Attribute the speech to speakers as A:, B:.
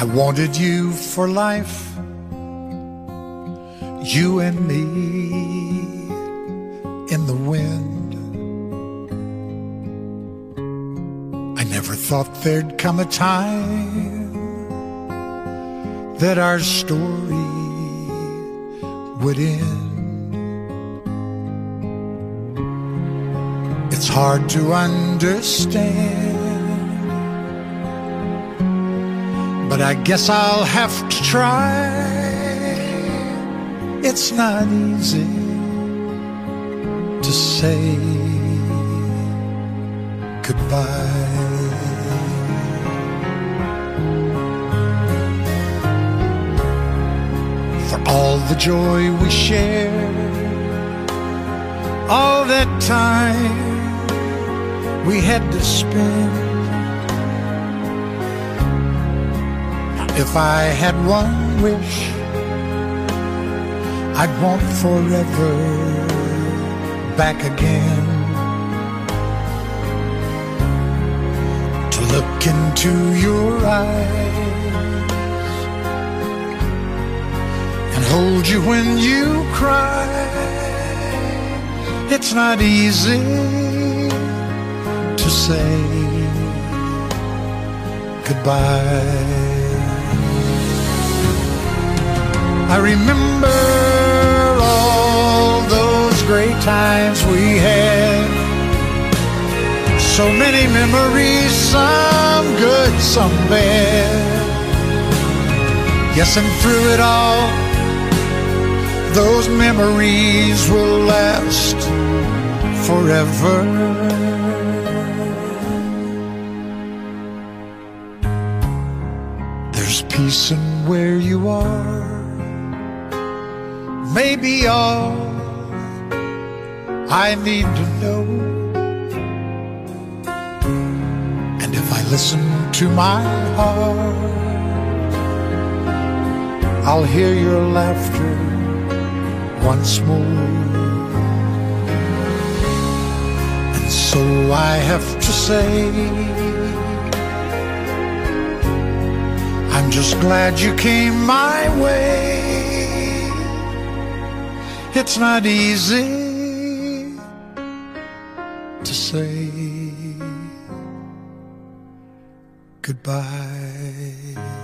A: I wanted you for life, you and me in the wind. I never thought there'd come a time that our story would end. It's hard to understand, but I guess I'll have to try. It's not easy to say goodbye. For all the joy we shared, all that time we had to spend. If I had one wish, I'd want forever back again. To look into your eyes and hold you when you cry. It's not easy to say goodbye. I remember all those great times we had. So many memories, some good, some bad. Yes, and through it all, those memories will last forever. There's peace in where you are, maybe all I need to know. And if I listen to my heart, I'll hear your laughter once more. And so I have to say, I'm just glad you came my way. It's not easy to say goodbye.